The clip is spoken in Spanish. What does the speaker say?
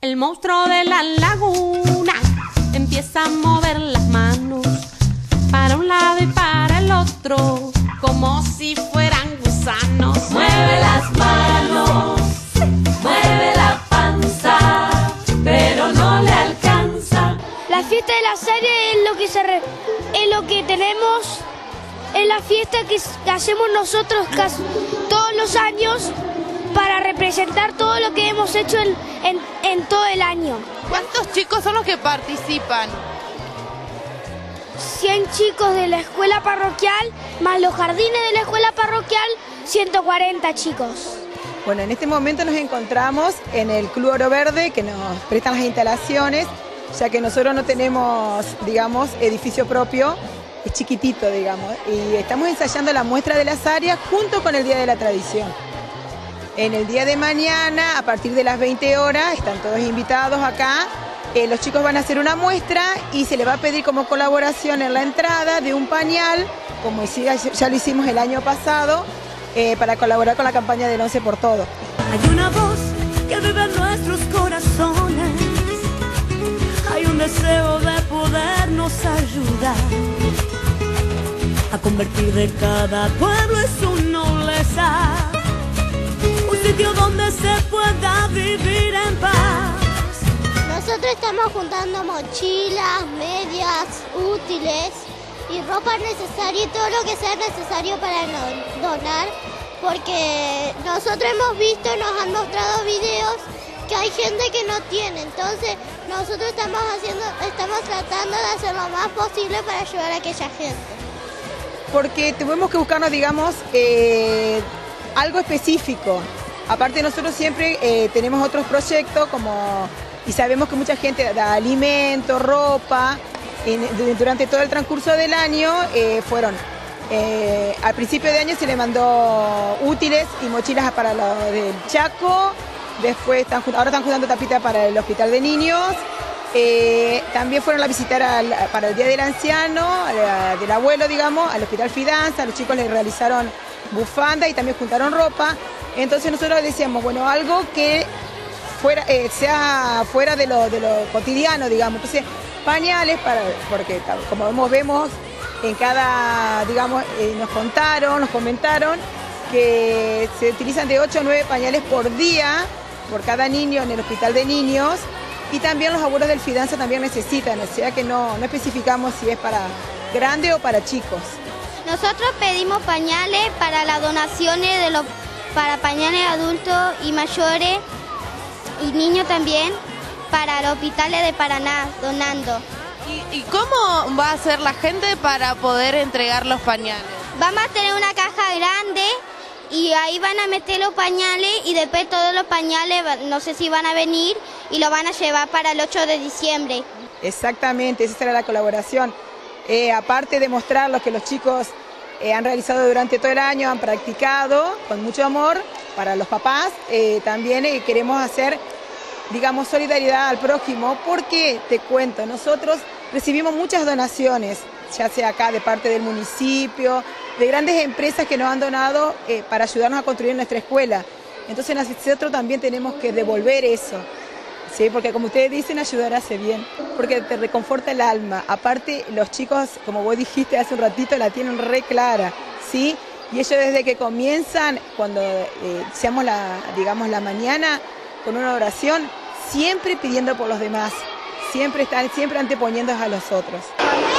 El monstruo de la laguna empieza a mover las manos para un lado y para el otro, como si fueran gusanos. Mueve las manos, mueve la panza, pero no le alcanza. La fiesta de la serie es lo que tenemos, es la fiesta que hacemos nosotros todos los años para representar todo lo que hemos hecho en todo el año. ¿Cuántos chicos son los que participan? 100 chicos de la escuela parroquial, más los jardines de la escuela parroquial, 140 chicos. Bueno, en este momento nos encontramos en el Club Oro Verde, que nos prestan las instalaciones, ya que nosotros no tenemos, digamos, edificio propio, es chiquitito, digamos, y estamos ensayando la muestra de las áreas junto con el Día de la Tradición. En el día de mañana, a partir de las 20 horas, están todos invitados acá. Los chicos van a hacer una muestra y se les va a pedir como colaboración en la entrada de un pañal, como ya lo hicimos el año pasado, para colaborar con la campaña del 11 por Todo. Hay una voz que vive en nuestros corazones, hay un deseo de podernos ayudar a convertir de cada pueblo en su nobleza un sitio donde se pueda vivir en paz. Nosotros estamos juntando mochilas, medias, útiles y ropa necesaria y todo lo que sea necesario para donar, porque nosotros hemos visto, nos han mostrado videos que hay gente que no tiene, entonces nosotros estamos tratando de hacer lo más posible para ayudar a aquella gente. Porque tuvimos que buscarnos, digamos, algo específico. Aparte nosotros siempre tenemos otros proyectos y sabemos que mucha gente da alimento, ropa, durante todo el transcurso del año al principio de año se le mandó útiles y mochilas para los del Chaco, después ahora están juntando tapitas para el hospital de niños, también fueron a visitar para el Día del Anciano, del abuelo, digamos, al hospital Fidanza, los chicos les realizaron bufanda y también juntaron ropa. Entonces nosotros decíamos, bueno, algo que sea fuera de lo cotidiano, digamos. Entonces, pañales, porque como vemos en cada, digamos, nos comentaron que se utilizan de 8 a 9 pañales por día, por cada niño en el hospital de niños, y también los abuelos del Fidanza también necesitan, o sea que no especificamos si es para grande o para chicos. Nosotros pedimos pañales para las donaciones para pañales adultos y mayores y niños también para los hospitales de Paraná, donando. ¿Y cómo va a hacer la gente para poder entregar los pañales? Vamos a tener una caja grande y ahí van a meter los pañales y después todos los pañales, no sé si van a venir y lo van a llevar para el 8 de diciembre. Exactamente, esa será la colaboración. Aparte de mostrar lo que los chicos han realizado durante todo el año, han practicado con mucho amor para los papás, también queremos hacer, digamos, solidaridad al prójimo, porque te cuento, nosotros recibimos muchas donaciones, ya sea acá de parte del municipio, de grandes empresas que nos han donado para ayudarnos a construir nuestra escuela. Entonces nosotros también tenemos que devolver eso. Sí, porque como ustedes dicen, ayudar hace bien, porque te reconforta el alma. Aparte, los chicos, como vos dijiste hace un ratito, la tienen re clara, ¿sí? Y ellos desde que comienzan, cuando seamos la mañana, con una oración, siempre pidiendo por los demás, siempre anteponiéndose a los otros.